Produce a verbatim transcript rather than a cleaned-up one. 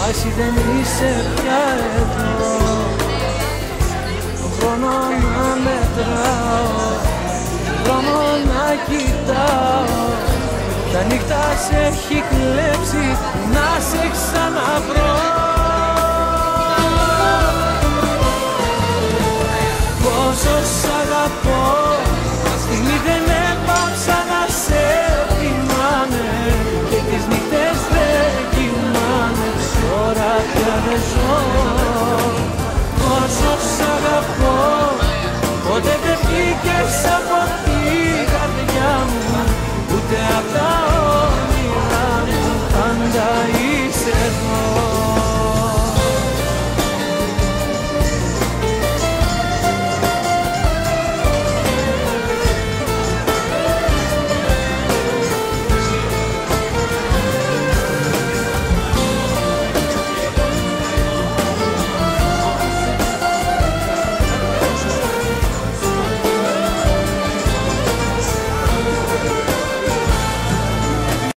εσύ δεν είσαι πια εδώ. Το χρόνο να μετράω, το δρόμο να κοιτάω, τα νύχτα σε έχει κλέψει να σε ξαναβρω. Πόσο σ' αγαπώ, στιγμή δεν έπαψα να σε θυμάμαι, και τις νύχτες δεν κοιμάμαι, τώρα πια δεν ζω. Πόσο σ' αγαπώ,